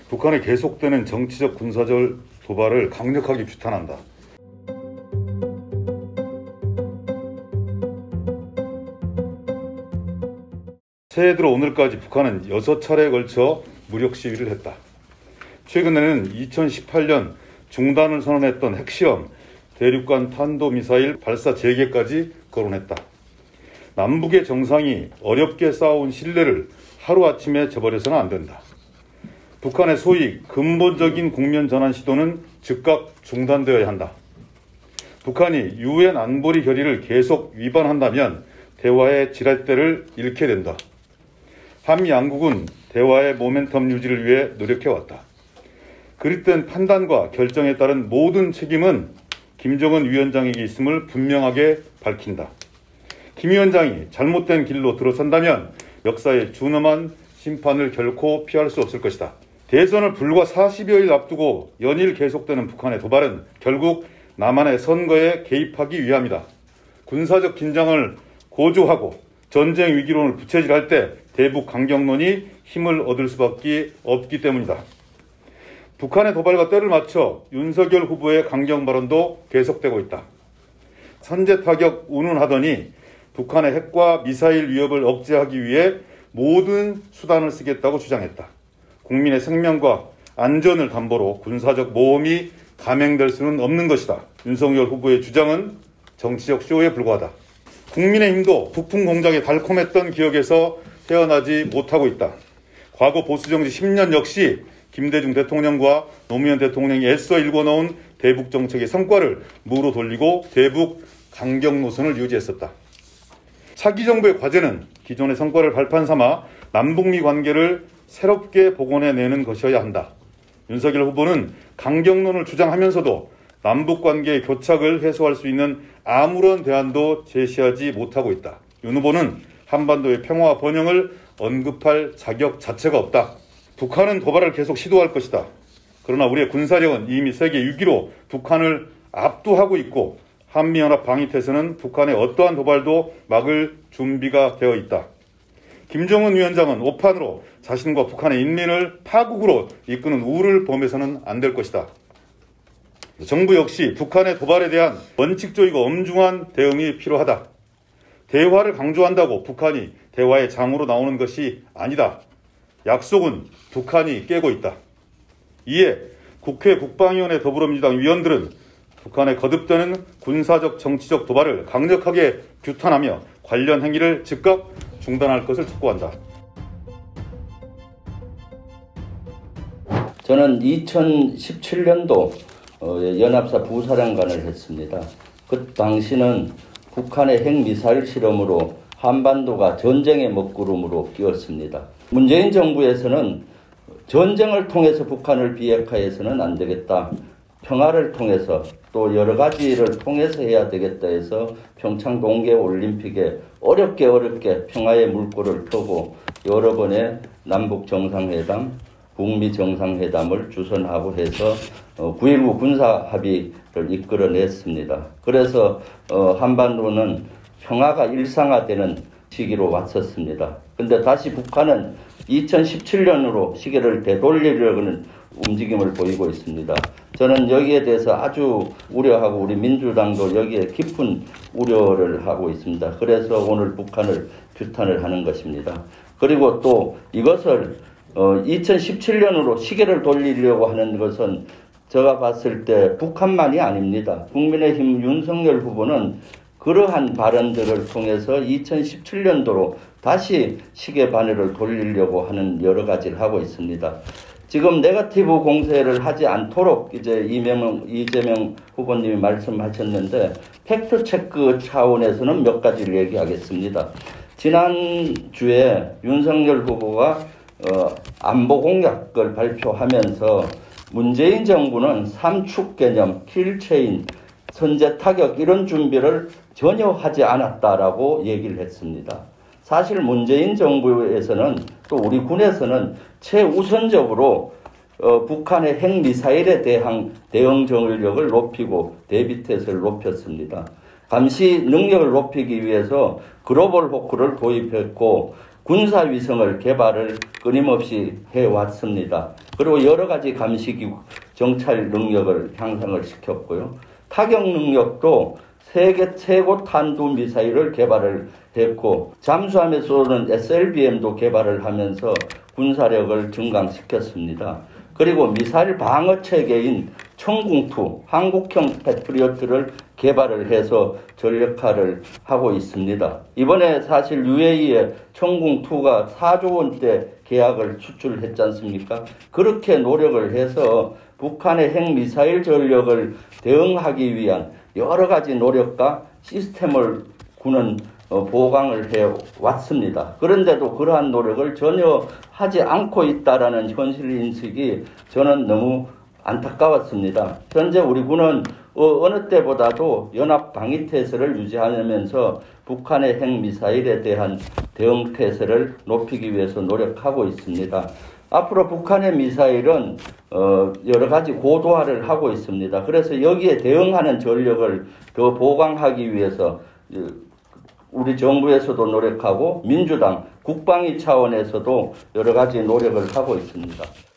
북한의 계속되는 정치적 군사적 도발을 강력하게 규탄한다. 새해 들어 오늘까지 북한은 6차례에 걸쳐 무력 시위를 했다. 최근에는 2018년 중단을 선언했던 핵시험, 대륙간 탄도미사일 발사 재개까지 거론했다. 남북의 정상이 어렵게 쌓아온 신뢰를 하루아침에 저버려서는 안 된다. 북한의 소위 근본적인 국면 전환 시도는 즉각 중단되어야 한다. 북한이 유엔 안보리 결의를 계속 위반한다면 대화의 지렛대를 잃게 된다. 한미 양국은 대화의 모멘텀 유지를 위해 노력해왔다. 그릇된 판단과 결정에 따른 모든 책임은 김정은 위원장에게 있음을 분명하게 밝힌다. 김 위원장이 잘못된 길로 들어선다면 역사의 준엄한 심판을 결코 피할 수 없을 것이다. 대선을 불과 40여일 앞두고 연일 계속되는 북한의 도발은 결국 남한의 선거에 개입하기 위함이다. 군사적 긴장을 고조하고 전쟁 위기론을 부채질할 때 대북 강경론이 힘을 얻을 수밖에 없기 때문이다. 북한의 도발과 때를 맞춰 윤석열 후보의 강경 발언도 계속되고 있다. 선제 타격 운운하더니 북한의 핵과 미사일 위협을 억제하기 위해 모든 수단을 쓰겠다고 주장했다. 국민의 생명과 안전을 담보로 군사적 모험이 감행될 수는 없는 것이다. 윤석열 후보의 주장은 정치적 쇼에 불과하다. 국민의힘도 북풍 공작에 달콤했던 기억에서 헤어나지 못하고 있다. 과거 보수정치 10년 역시 김대중 대통령과 노무현 대통령이 애써 일궈놓은 대북 정책의 성과를 무로 돌리고 대북 강경 노선을 유지했었다. 차기 정부의 과제는 기존의 성과를 발판 삼아 남북미 관계를 새롭게 복원해내는 것이어야 한다. 윤석열 후보는 강경론을 주장하면서도 남북관계의 교착을 해소할 수 있는 아무런 대안도 제시하지 못하고 있다. 윤 후보는 한반도의 평화와 번영을 언급할 자격 자체가 없다. 북한은 도발을 계속 시도할 것이다. 그러나 우리의 군사력은 이미 세계 6위로 북한을 압도하고 있고 한미연합 방위태세는 북한의 어떠한 도발도 막을 준비가 되어 있다. 김정은 위원장은 오판으로 자신과 북한의 인민을 파국으로 이끄는 우를 범해서는 안 될 것이다. 정부 역시 북한의 도발에 대한 원칙적이고 엄중한 대응이 필요하다. 대화를 강조한다고 북한이 대화의 장으로 나오는 것이 아니다. 약속은 북한이 깨고 있다. 이에 국회 국방위원회 더불어민주당 위원들은 북한의 거듭되는 군사적 정치적 도발을 강력하게 규탄하며 관련 행위를 즉각 중단할 것을 촉구한다. 저는 2017년도 연합사 부사령관을 했습니다. 그 당시는 북한의 핵미사일 실험으로 한반도가 전쟁의 먹구름으로 끼었습니다. 문재인 정부에서는 전쟁을 통해서 북한을 비핵화해서는 안 되겠다. 평화를 통해서 또 여러 가지를 통해서 해야 되겠다 해서 평창 동계올림픽에 어렵게 평화의 물꼬를 펴고 여러 번의 남북 정상회담, 북미 정상회담을 주선하고 해서 9.19 군사합의를 이끌어냈습니다. 그래서 한반도는 평화가 일상화되는 시기로 왔었습니다. 근데 다시 북한은 2017년으로 시계를 되돌리려는 움직임을 보이고 있습니다. 저는 여기에 대해서 아주 우려하고 우리 민주당도 여기에 깊은 우려를 하고 있습니다. 그래서 오늘 북한을 규탄을 하는 것입니다. 그리고 또 이것을 2017년으로 시계를 돌리려고 하는 것은 제가 봤을 때 북한만이 아닙니다. 국민의힘 윤석열 후보는 그러한 발언들을 통해서 2017년도로 다시 시계 바늘을 돌리려고 하는 여러 가지를 하고 있습니다. 지금 네거티브 공세를 하지 않도록 이제 이재명 후보님이 말씀하셨는데 팩트 체크 차원에서는 몇 가지를 얘기하겠습니다. 지난주에 윤석열 후보가 안보 공약을 발표하면서 문재인 정부는 삼축 개념, 킬체인, 선제 타격 이런 준비를 전혀 하지 않았다라고 얘기를 했습니다. 사실 문재인 정부에서는 또 우리 군에서는 최우선적으로 북한의 핵미사일에 대한 대응 전력을 높이고 대비태세를 높였습니다. 감시 능력을 높이기 위해서 글로벌 호크를 도입했고 군사위성을 개발을 끊임없이 해왔습니다. 그리고 여러 가지 감시기구 정찰 능력을 향상을 시켰고요. 타격 능력도 세계 최고 탄도 미사일을 개발을 했고 잠수함에 쏘는 SLBM도 개발을 하면서 군사력을 증강시켰습니다. 그리고 미사일 방어 체계인 청궁2 한국형 패트리어트를 개발을 해서 전력화를 하고 있습니다. 이번에 사실 UAE에 청궁2가 4조 원대 계약을 수출했지 않습니까? 그렇게 노력을 해서 북한의 핵미사일 전력을 대응하기 위한 여러 가지 노력과 시스템을 군은 보강을 해왔습니다. 그런데도 그러한 노력을 전혀 하지 않고 있다라는 현실 인식이 저는 너무 안타까웠습니다. 현재 우리 군은 어느 때보다도 연합 방위태세를 유지하면서 북한의 핵미사일에 대한 대응 태세를 높이기 위해서 노력하고 있습니다. 앞으로 북한의 미사일은 여러 가지 고도화를 하고 있습니다. 그래서 여기에 대응하는 전력을 더 보강하기 위해서 우리 정부에서도 노력하고 민주당 국방위 차원에서도 여러 가지 노력을 하고 있습니다.